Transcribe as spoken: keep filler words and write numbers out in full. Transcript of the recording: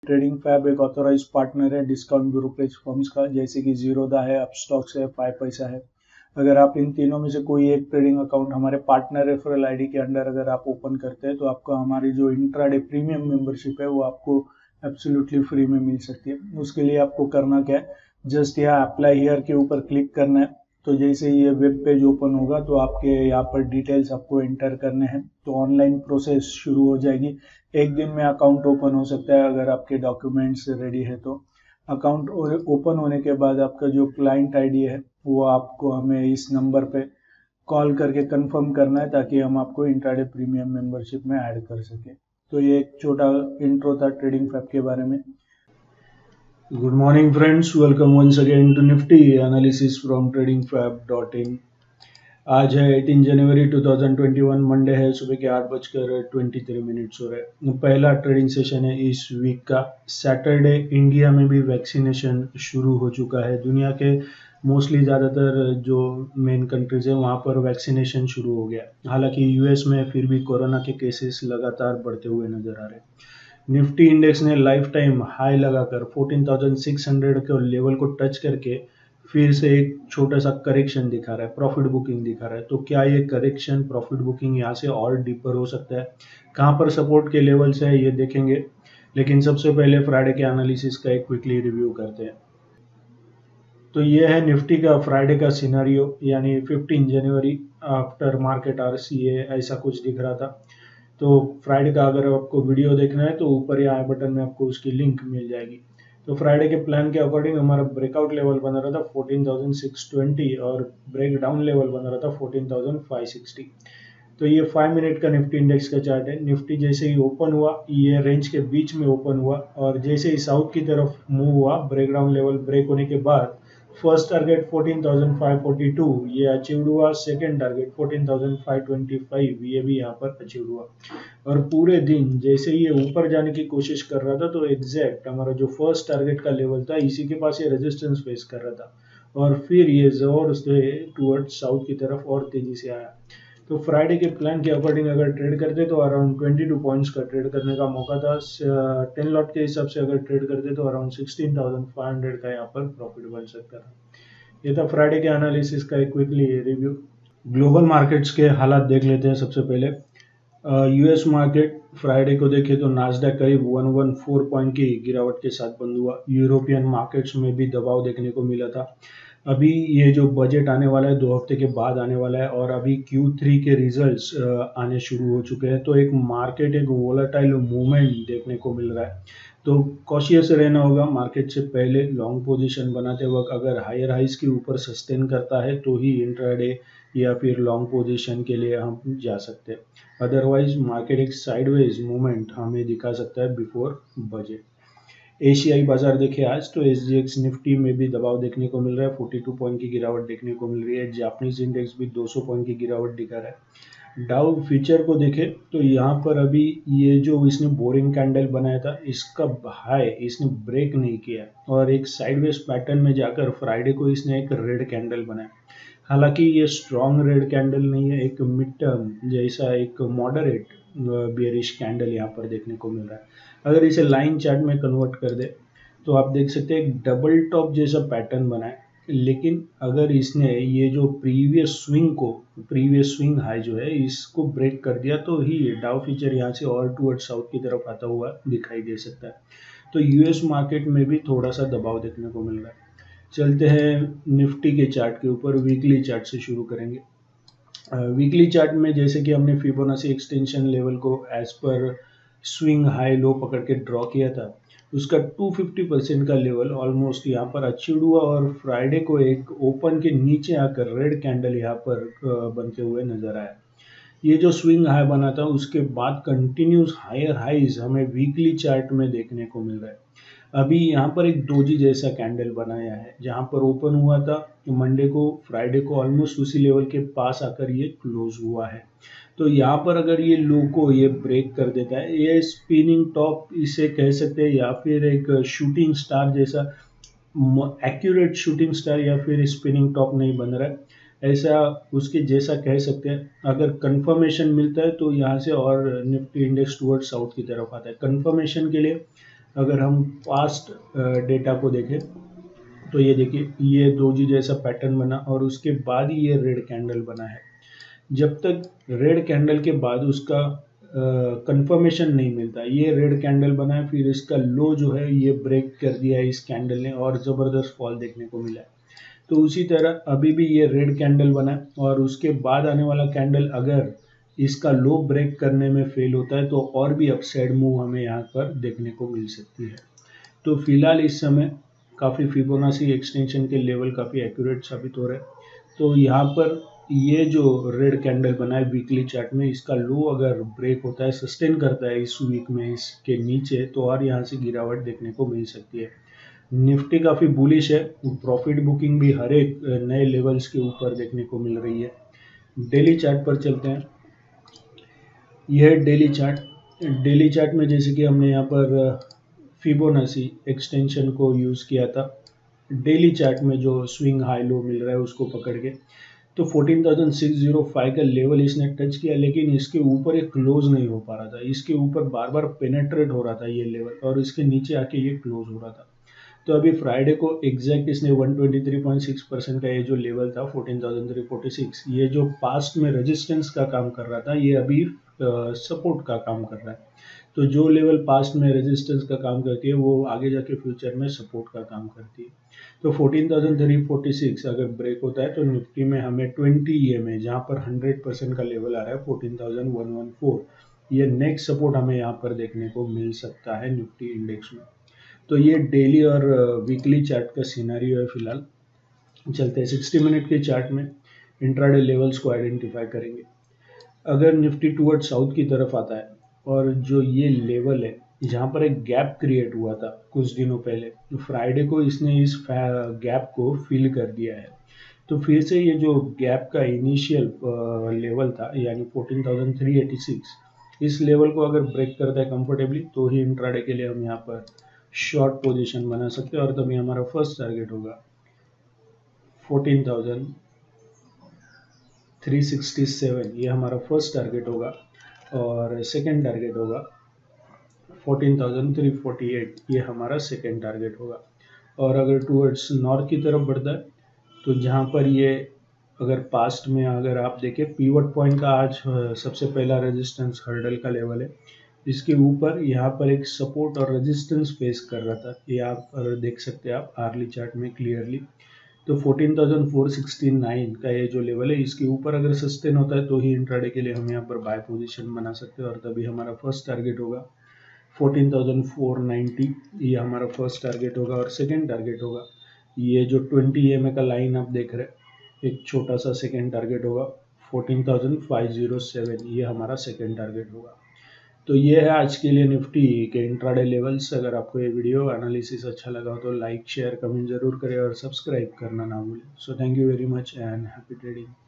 Trading fab एक authorised partner है discount brokerage firms का, जैसे कि जीरोधा है, अपस्टॉक्स है, फाइव पैसा है। अगर आप इन तीनों में से कोई एक ट्रेडिंग अकाउंट हमारे पार्टनर रेफरल आईडी के अंडर अगर आप ओपन करते हैं तो आपको हमारी जो इंट्राडे प्रीमियम मेंबरशिप है वो आपको एब्सोल्युटली फ्री में मिल सकती है। उसके लिए आपको करना क्या है, जस्ट यहाँ अप्लाई हियर के ऊपर क्लिक करना है। तो जैसे ये वेब पेज ओपन होगा तो आपके यहाँ पर डिटेल्स आपको एंटर करने हैं, तो ऑनलाइन प्रोसेस शुरू हो जाएगी। एक दिन में अकाउंट ओपन हो सकता है अगर आपके डॉक्यूमेंट्स रेडी है तो। अकाउंट ओपन होने के बाद आपका जो क्लाइंट आईडी है वो आपको हमें इस नंबर पे कॉल करके कंफर्म करना है, ताकि हम आपको इंट्राडे प्रीमियम मेंबरशिप में ऐड कर सके। तो ये एक छोटा इंट्रो था ट्रेडिंग फैब के बारे में। Good morning friends, welcome once again to Nifty analysis from trading fab dot in। आज है अठारह जनवरी दो हज़ार इक्कीस, मंडे है, सुबह के आठ बजकर तेईस मिनट्स हो रहे हैं। पहला ट्रेडिंग सेशन है इस वीक का। सैटरडे इंडिया में भी वैक्सीनेशन शुरू हो चुका है। दुनिया के मोस्टली ज़्यादातर जो मेन कंट्रीज है वहाँ पर वैक्सीनेशन शुरू हो गया। हालांकि यूएस में फिर भी कोरोना के केसेस लगातार बढ़ते हुए नजर आ रहे हैं। निफ्टी इंडेक्स ने लाइफ टाइम हाई लगाकर चौदह हज़ार छह सौ के लेवल को टच करके फिर से एक छोटा सा करेक्शन दिखा रहा है, प्रॉफिट बुकिंग दिखा रहा है। तो क्या ये करेक्शन प्रॉफिट बुकिंग यहाँ से और डीपर हो सकता है? कहाँ पर सपोर्ट के लेवल्स है ये देखेंगे, लेकिन सबसे पहले फ्राइडे के एनालिसिस का एक क्विकली रिव्यू करते हैं। तो ये है निफ्टी का फ्राइडे का सिनेरियो, यानी पंद्रह जनवरी आफ्टर मार्केट आरसीए ऐसा कुछ दिख रहा था। तो फ्राइडे का अगर आपको वीडियो देखना है तो ऊपर या आई बटन में आपको उसकी लिंक मिल जाएगी। तो फ्राइडे के प्लान के अकॉर्डिंग हमारा ब्रेकआउट लेवल बना रहा था चौदह हज़ार छह सौ बीस और ब्रेक डाउन लेवल बना रहा था चौदह हज़ार पाँच सौ साठ। तो ये फाइव मिनट का निफ्टी इंडेक्स का चार्ट है। निफ्टी जैसे ही ओपन हुआ ये रेंज के बीच में ओपन हुआ और जैसे ही साउथ की तरफ मूव हुआ, ब्रेक डाउन लेवल ब्रेक होने के बाद फर्स्ट टारगेट चौदह हज़ार पाँच सौ बयालीस ये अचीव हुआ। सेकंड टारगेट चौदह हज़ार पाँच सौ पच्चीस ये भी यहाँ पर अचीव हुआ। और पूरे दिन जैसे ये ऊपर जाने की कोशिश कर रहा था तो एग्जैक्ट हमारा जो फर्स्ट टारगेट का लेवल था इसी के पास ये रेजिस्टेंस फेस कर रहा था और फिर ये जोर से टुवर्ड्स साउथ की तरफ और तेजी से आया। तो फ्राइडे के प्लान के अकॉर्डिंग अगर ट्रेड करते तो अराउंड बाईस पॉइंट्स का ट्रेड करने का मौका था। टेन लॉट के हिसाब से अगर ट्रेड करते तो अराउंड सोलह हज़ार पाँच सौ का यहाँ पर प्रॉफिट बन सकता था। ये था फ्राइडे के एनालिसिस का एक क्विकली रिव्यू। ग्लोबल मार्केट्स के हालात देख लेते हैं सबसे पहले। यूएस मार्केट फ्राइडे को देखे तो नास्डैक करीब एक सौ चौदह पॉइंट की गिरावट के साथ बंद हुआ। यूरोपियन मार्केट्स में भी दबाव देखने को मिला था। अभी ये जो बजट आने वाला है दो हफ्ते के बाद आने वाला है और अभी क्यू थ्री के रिजल्ट्स आने शुरू हो चुके हैं, तो एक मार्केट एक वोलेटाइल मूवमेंट देखने को मिल रहा है। तो कॉशियस रहना होगा मार्केट से पहले। लॉन्ग पोजीशन बनाते वक्त अगर हायर हाइज के ऊपर सस्टेन करता है तो ही इंट्राडे या फिर लॉन्ग पोजीशन के लिए हम जा सकते हैं। अदरवाइज मार्केट एक साइडवेज मूवमेंट हमें दिखा सकता है बिफोर बजट। एशियाई बाजार देखे आज तो एसजीएक्स निफ्टी में भी दबाव देखने को मिल रहा है। बयालीस पॉइंट की गिरावट देखने को मिल रही है। जापानीज इंडेक्स भी दो सौ पॉइंट की गिरावट दिखा रहा है। डाउ फ्यूचर को देखे तो यहाँ पर अभी ये जो इसने बोरिंग कैंडल बनाया था इसका हाई इसने ब्रेक नहीं किया और एक साइडवेज पैटर्न में जाकर फ्राइडे को इसने एक रेड कैंडल बनाया। हालांकि ये स्ट्रॉन्ग रेड कैंडल नहीं है, एक मिड टर्म जैसा एक मॉडरेट बेयरिश कैंडल यहाँ पर देखने को मिल रहा है। अगर इसे लाइन चार्ट में कन्वर्ट कर दे तो आप देख सकते हैं एक डबल टॉप जैसा पैटर्न बना है, लेकिन अगर इसने ये जो प्रीवियस स्विंग को प्रीवियस स्विंग हाई जो है इसको ब्रेक कर दिया तो ही डाउ फीचर यहाँ से और टुवर्ड साउथ की तरफ आता हुआ दिखाई दे सकता है। तो यूएस मार्केट में भी थोड़ा सा दबाव देखने को मिल रहा है। चलते हैं निफ्टी के चार्ट के ऊपर। वीकली चार्ट से शुरू करेंगे। वीकली चार्ट में जैसे कि हमने फिबोनाची एक्सटेंशन लेवल को एज पर स्विंग हाई लो पकड़ के ड्रॉ किया था, उसका दो सौ पचास परसेंट का लेवल ऑलमोस्ट यहाँ पर अचीव हुआ और फ्राइडे को एक ओपन के नीचे आकर रेड कैंडल यहाँ पर बनते हुए नजर आया। ये जो स्विंग हाई बना था उसके बाद कंटिन्यूस हायर हाइज हमें वीकली चार्ट में देखने को मिल रहा है। अभी यहाँ पर एक डोजी जैसा कैंडल बनाया है, जहाँ पर ओपन हुआ था मंडे को, फ्राइडे को ऑलमोस्ट उसी लेवल के पास आकर ये क्लोज हुआ है। तो यहाँ पर अगर ये लो को ये ब्रेक कर देता है, ये स्पिनिंग टॉप इसे कह सकते हैं या फिर एक शूटिंग स्टार जैसा, एक्यूरेट शूटिंग स्टार या फिर स्पिनिंग टॉप नहीं बन रहा है, ऐसा उसके जैसा कह सकते हैं। अगर कंफर्मेशन मिलता है तो यहाँ से और निफ्टी इंडेक्स टुवर्ड साउथ की तरफ आता है। कंफर्मेशन के लिए अगर हम पास्ट डेटा को देखें तो ये देखिए ये दोजी जैसा पैटर्न बना और उसके बाद ही ये रेड कैंडल बना है। जब तक रेड कैंडल के बाद उसका कंफर्मेशन uh, नहीं मिलता, ये रेड कैंडल बना है, फिर इसका लो जो है ये ब्रेक कर दिया है इस कैंडल ने और ज़बरदस्त फॉल देखने को मिला है। तो उसी तरह अभी भी ये रेड कैंडल बना है और उसके बाद आने वाला कैंडल अगर इसका लो ब्रेक करने में फेल होता है तो और भी अपसाइड मूव हमें यहाँ पर देखने को मिल सकती है। तो फिलहाल इस समय काफ़ी फिबोनाची एक्सटेंशन के लेवल काफ़ी एक्यूरेट साबित हो रहे हैं। तो यहाँ पर ये जो रेड कैंडल बना है वीकली चार्ट में, इसका लो अगर ब्रेक होता है, सस्टेन करता है इस वीक में इसके नीचे, तो और यहाँ से गिरावट देखने को मिल सकती है। निफ्टी काफ़ी बुलिश है, प्रॉफिट बुकिंग भी हर एक नए लेवल्स के ऊपर देखने को मिल रही है। डेली चार्ट पर चलते हैं। यह डेली चार्ट डेली चार्ट में जैसे कि हमने यहाँ पर फिबोनाची एक्सटेंशन को यूज़ किया था, डेली चार्ट में जो स्विंग हाई लो मिल रहा है उसको पकड़ के, तो चौदह हज़ार छह सौ पाँच का लेवल इसने टच किया, लेकिन इसके ऊपर एक क्लोज नहीं हो पा रहा था। इसके ऊपर बार बार पेनेट्रेट हो रहा था ये लेवल और इसके नीचे आके ये क्लोज हो रहा था। तो अभी फ्राइडे को एग्जैक्ट इसने एक सौ तेईस पॉइंट छह परसेंट का ये जो लेवल था चौदह हज़ार तीन सौ छियालीस, ये जो पास्ट में रेजिस्टेंस का काम कर रहा था, ये अभी सपोर्ट uh, का काम कर रहा है। तो जो लेवल पास्ट में रेजिस्टेंस का काम करती है वो आगे जाके फ्यूचर में सपोर्ट का काम करती है। तो चौदह हज़ार तीन सौ छियालीस अगर ब्रेक होता है तो निफ्टी में हमें बीस ई एम ए जहाँ पर सौ परसेंट का लेवल आ रहा है चौदह हज़ार एक सौ चौदह, ये नेक्स्ट सपोर्ट हमें यहाँ पर देखने को मिल सकता है निफ्टी इंडेक्स में। तो ये डेली और वीकली चार्ट का सिनेरियो है। फिलहाल चलते हैं साठ मिनट के चार्ट में, इंट्राडे लेवल्स को आइडेंटिफाई करेंगे। अगर निफ्टी टुवर्ड साउथ की तरफ आता है और जो ये लेवल है जहाँ पर एक गैप क्रिएट हुआ था कुछ दिनों पहले, तो फ्राइडे को इसने इस गैप को फिल कर दिया है। तो फिर से ये जो गैप का इनिशियल लेवल था यानी चौदह हज़ार तीन सौ छियासी, इस लेवल को अगर ब्रेक करता है कंफर्टेबली तो ही इंट्राडे के लिए हम यहाँ पर शॉर्ट पोजीशन बना सकते हैं और तभी हमारा फर्स्ट टारगेट होगा चौदह हज़ार तीन सौ सरसठ, ये हमारा फर्स्ट टारगेट होगा और सेकंड टारगेट होगा चौदह हज़ार तीन सौ अड़तालीस, ये हमारा सेकंड टारगेट होगा। और अगर टूवर्ड्स नॉर्थ की तरफ बढ़ता है तो जहाँ पर ये अगर पास्ट में अगर आप देखें पीवट पॉइंट का आज सबसे पहला रेजिस्टेंस हर्डल का लेवल है, इसके ऊपर यहाँ पर एक सपोर्ट और रेजिस्टेंस फेस कर रहा था, ये आप देख सकते हैं आप आर्ली चार्ट में क्लियरली। तो चौदह हज़ार चार सौ उनहत्तर का ये जो लेवल है इसके ऊपर अगर सस्टेन होता है तो ही इंट्राडे के लिए हम यहाँ पर बाय पोजीशन बना सकते हैं और तभी हमारा फर्स्ट टारगेट होगा चौदह हज़ार चार सौ नब्बे, ये हमारा फर्स्ट टारगेट होगा। और सेकंड टारगेट होगा ये जो बीस ई एम ए का लाइन आप देख रहे हैं, एक छोटा सा सेकंड टारगेट होगा चौदह हज़ार पाँच सौ सात, ये हमारा सेकंड टारगेट होगा। तो ये है आज के लिए निफ्टी के इंट्राडे लेवल्स। अगर आपको ये वीडियो एनालिसिस अच्छा लगा हो तो लाइक शेयर कमेंट जरूर करें और सब्सक्राइब करना ना भूलें। So thank you very much and happy trading.